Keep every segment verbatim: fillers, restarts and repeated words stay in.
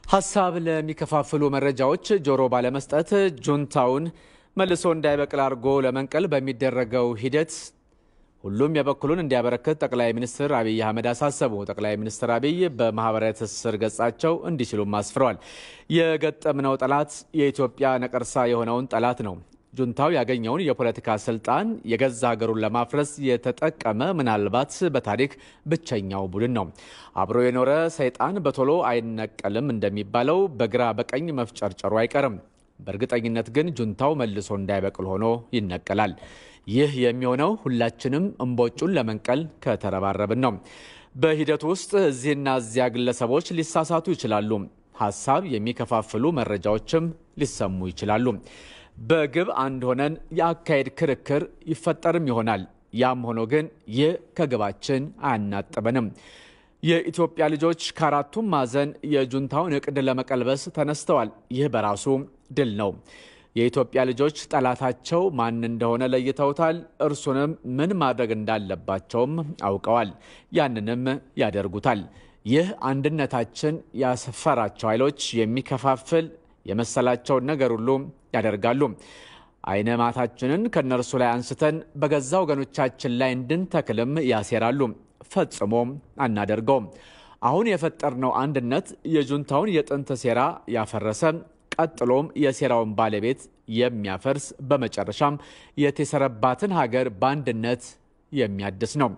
ሐሳብ ለሚከፋፍሉ መረጃዎች ጆሮ ባለመስጠት ጁንታውን መልሶ እንዳይበቅል አርጎ ለመንቀል በሚደረገው ሂደት ሁሉም የበኩሉን እንዲያበረክት ጠቅላይ ሚኒስትር አብይ አህመድ አሳሰቡ። ጠቅላይ ሚኒስትር አብይ በማህበራዊ ትስስር ገጻቸው እንዲህ ሲሉ አስፍረዋል። የገጠምነው ጠላት የኢትዮጵያ ነቀርሳ የሆነውን ጠላት ነው። ጁንታው ያገኘውን የፖለቲካ ስልጣን የገዛ ሀገሩን ለማፍረስ የተጠቀመ ምናልባት በታሪክ ብቸኛው ቡድን ነው። አብሮ የኖረ ሰይጣን በቶሎ አይነቀልም እንደሚባለው በግራ በቀኝ መፍጨርጨሩ አይቀርም። በእርግጠኝነት ግን ጁንታው መልሶ እንዳይበቅል ሆኖ ይነቀላል። ይህ የሚሆነው ሁላችንም እንቦጩን ለመንቀል ከተረባረብን ነው። በሂደቱ ውስጥ እዚህና እዚያ ግለሰቦች ሊሳሳቱ ይችላሉ። ሐሳብ የሚከፋፍሉ መረጃዎችም ሊሰሙ ይችላሉ። በግብ አንድ ሆነን የአካሄድ ክርክር ይፈጠርም ይሆናል። ያም ሆኖ ግን ይህ ከግባችን አያናጥበንም። የኢትዮጵያ ልጆች ከአራቱም ማዕዘን የጁንታውን እቅድ ለመቀልበስ ተነስተዋል። ይህ በራሱ ድል ነው። የኢትዮጵያ ልጆች ጠላታቸው ማን እንደሆነ ለይተውታል። እርሱንም ምን ማድረግ እንዳለባቸውም አውቀዋል። ያንንም ያደርጉታል። ይህ አንድነታችን ያሰፈራቸው ኃይሎች የሚከፋፍል የመሰላቸውን ነገር ሁሉ ያደርጋሉ። አይነ ማታችንን ከነርሱ ላይ አንስተን በገዛ ወገኖቻችን ላይ እንድንተክልም ያሴራሉ። ፈጽሞ አናደርገውም። አሁን የፈጠርነው አንድነት የጁንታውን የጥንት ሴራ ያፈረሰ፣ ቀጥሎም የሴራውን ባለቤት የሚያፈርስ፣ በመጨረሻም የተሰረባትን ሀገር በአንድነት የሚያድስ ነው።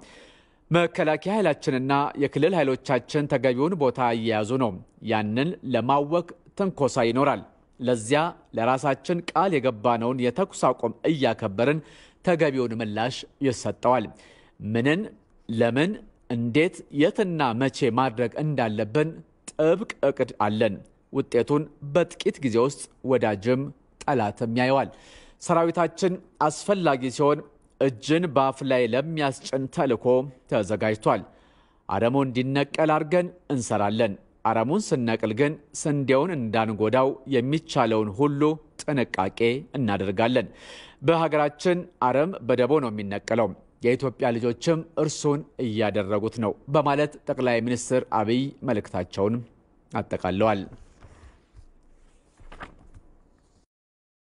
መከላከያ ኃይላችንና የክልል ኃይሎቻችን ተገቢውን ቦታ እየያዙ ነው። ያንን ለማወክ ትንኮሳ ይኖራል። ለዚያ ለራሳችን ቃል የገባነውን የተኩስ አቁም እያከበርን ተገቢውን ምላሽ ይሰጠዋል። ምንን፣ ለምን፣ እንዴት፣ የትና መቼ ማድረግ እንዳለብን ጥብቅ እቅድ አለን። ውጤቱን በጥቂት ጊዜ ውስጥ ወዳጅም ጠላትም ያየዋል። ሰራዊታችን አስፈላጊ ሲሆን እጅን በአፍ ላይ ለሚያስጭን ተልዕኮ ተዘጋጅቷል። አረሙ እንዲነቀል አድርገን እንሰራለን። አረሙን ስነቅል ግን ስንዴውን እንዳንጎዳው የሚቻለውን ሁሉ ጥንቃቄ እናደርጋለን። በሀገራችን አረም በደቦ ነው የሚነቀለው። የኢትዮጵያ ልጆችም እርሱን እያደረጉት ነው በማለት ጠቅላይ ሚኒስትር አብይ መልእክታቸውን አጠቃለዋል።